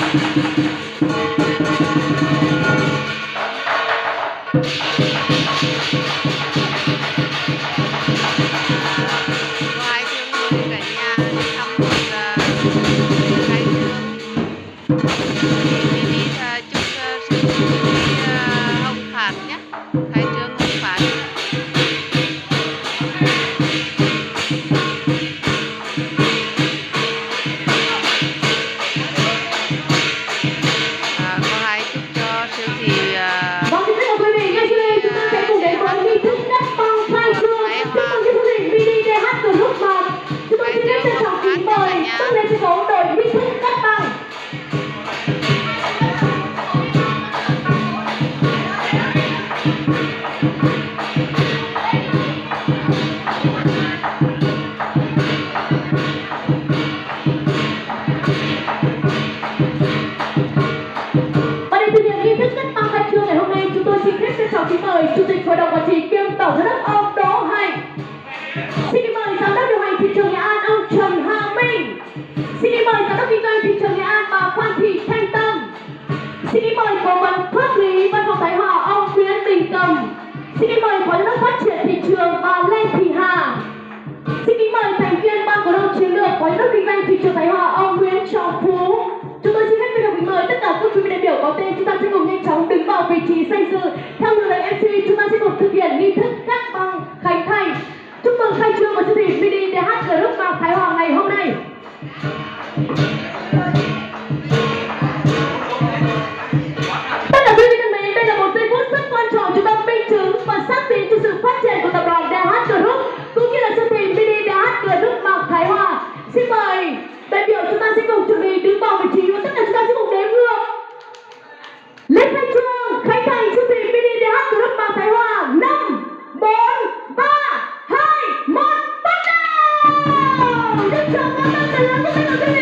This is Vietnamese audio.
Ngoài thương mừng cả nhà đi thăm một khai trương thì đi chúc sư Hồng Phát nhé, khai trương Hồng Phát. Có hai chúc cho siêu thị Vâng, xin chào quý vị, ngay sau đây chúng ta sẽ cùng đến với nghi thức cắt băng khai trương chúc mừng cái chương trình mini DH Group mà chúng tôi xin phép trân trọng kính mời các lên sân khấu đội nghi thức cắt băng. Và để thực hiện nghi thức cắt băng khai trương ngày hôm nay, chúng tôi xin phép trân trọng kính mời Chủ tịch Hội đồng Quản trị kiêm Tổng Giám đốc ông Đỗ Hành. Xin kính mời Giám đốc điều hành thị trường Nghệ An ông Trần Hà Minh. Xin kính mời Giám đốc kinh doanh thị trường Nghệ An bà Phan Thị Thanh Tâm. Xin kính mời Cố vấn pháp lý Văn phòng Thái Hòa ông Nguyễn Đình Cầm. Xin kính mời Phó Giám đốc phát triển thị trường bà Lê Thị Hà. Xin kính mời thành viên ban cổ đông chiến lược Phó Giám đốc kinh doanh thị trường Thái Hòa ông Nguyễn Trọng Phú. Chúng tôi xin phép trân trọng kính mời tất cả các quý vị đại biểu có tên, chúng ta sẽ cùng nhanh chóng đứng vào vị trí danh dự. Theo lời MC, chúng ta sẽ cùng thực hiện nghi thức cắt băng khánh thành. Chúc mừng khai trương của siêu thị mini DH Group vào Thái Hòa ngày hôm nay. Tất cả quý vị thân mến, đây là một giây phút rất quan trọng, chúng ta minh chứng và xác tín cho sự phát triển của tập đoàn DH Group cũng như là siêu thị mini DH Group vào Thái Hòa. Xin mời đại biểu chúng ta sẽ cùng chuẩn bị đứng vào vị trí và tất cả chúng ta sẽ cùng đếm ngược lên khai trương khánh thành siêu thị mini DH Group vào Thái Hòa. 5, 4, 3, 2, 1, bắt đầu. Rất chào các bạn,